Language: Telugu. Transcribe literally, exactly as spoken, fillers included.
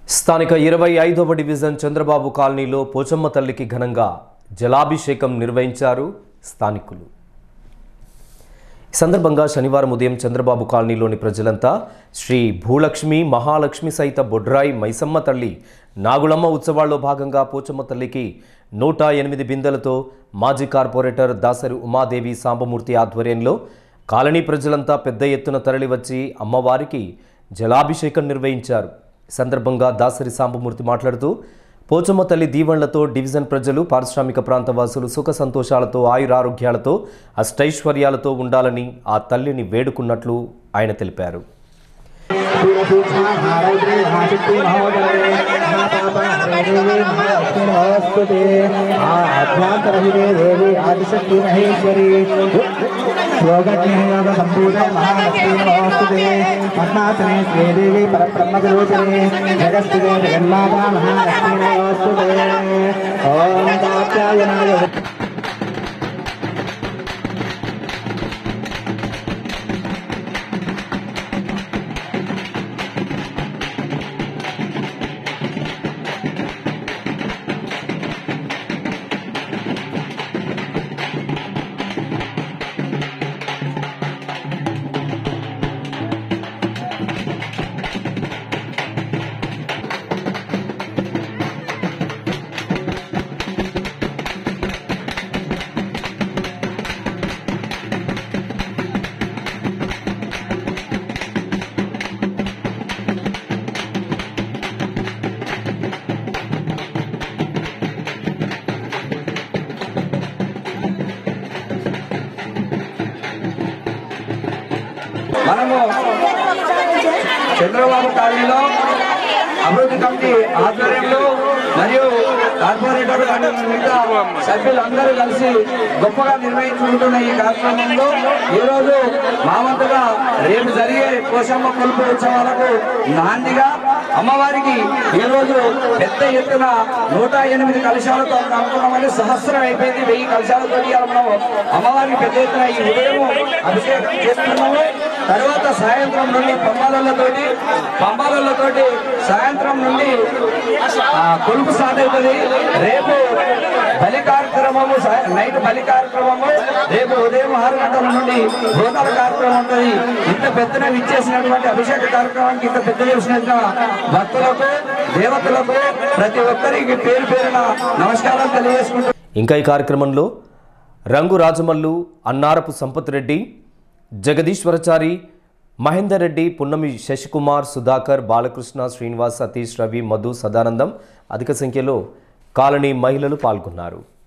స్థానిక ఇరవై ఐదవ డివిజన్ చంద్రబాబు కాలనీలో పోచమ్మ తల్లికి ఘనంగా జలాభిషేకం నిర్వహించారు స్థానికులు. ఈ సందర్భంగా శనివారం ఉదయం చంద్రబాబు కాలనీలోని ప్రజలంతా శ్రీ భూలక్ష్మి మహాలక్ష్మి సహిత బొడ్రాయి మైసమ్మ తల్లి నాగులమ్మ ఉత్సవాల్లో భాగంగా పోచమ్మ తల్లికి నూట ఎనిమిది బిందెలతో మాజీ కార్పొరేటర్ దాసరి ఉమాదేవి సాంబమూర్తి ఆధ్వర్యంలో కాలనీ ప్రజలంతా పెద్ద ఎత్తున తరలివచ్చి అమ్మవారికి జలాభిషేకం నిర్వహించారు. సందర్భంగా దాసరి సాంబమూర్తి మాట్లాడుతూ పోచమ్మ తల్లి దీవెనలతో డివిజన్ ప్రజలు పారిశ్రామిక ప్రాంత వాసులు సుఖ సంతోషాలతో ఆయురారోగ్యాలతో అష్టైశ్వర్యాలతో ఉండాలని ఆ తల్లిని వేడుకున్నట్లు ఆయన తెలిపారు. संपूर्ण महालक्ष्मी नमोस्तुते पद्मासने श्रीदेवी परब्रह्मस्वरूपिणे जगत्स्थिते जगन्माता महालक्ष्मी नमोस्तुते ओम कात्यायनाय మనము చంద్రబాబు కాలనీలో అభివృద్ధి కమిటీ ఆధ్వర్యంలో మరియు కార్పొరేటర్ మిగతా సభ్యులందరూ కలిసి గొప్పగా నిర్వహించుకుంటున్న ఈ కార్యక్రమంలో ఈరోజు మామంతగా రేపు జరిగే పోషమ్మ కొలుపు ఉత్సవాలకు నాందిగా అమ్మవారికి ఈరోజు పెద్ద ఎత్తున నూట ఎనిమిది కలశాలతో అనుకున్నామని సహస్రం అయిపోయింది. వెయ్యి కలశాలతో మనం అమ్మవారికి పెద్ద ఎత్తున ఈ ఉదయం అభిషేకం చేస్తున్నాము. తర్వాత సాయంత్రం నుండి పంబాలతోటి పంబాలతోటి సాయంత్రం నుండి కొలుపు స్టార్ట్ అవుతుంది. రేపు బలి కార్యక్రమము నైట్ బలి కార్యక్రమము రేపు ఉదయం ఆరు గంటల నుండి భోజనాల కార్యక్రమం ఉంటుంది. ఇంత పెద్దన ఇచ్చేసినటువంటి అభిషేక కార్యక్రమానికి ఇంత పెద్ద చేసినట్టు భక్తులకు దేవతలకు ప్రతి ఒక్కరికి పేరు పేరున నమస్కారం తెలియజేసుకుంటూ ఇంకా ఈ కార్యక్రమంలో రంగు రాజమల్లు, అన్నారపు సంపత్ రెడ్డి, జగదీశ్వరచారి, మహేందర్ రెడ్డి, పున్నమి శశికుమార్, సుధాకర్, బాలకృష్ణ, శ్రీనివాస్, సతీష్, రవి, మధు, సదానందం అధిక సంఖ్యలో కాలనీ మహిళలు పాల్గొన్నారు.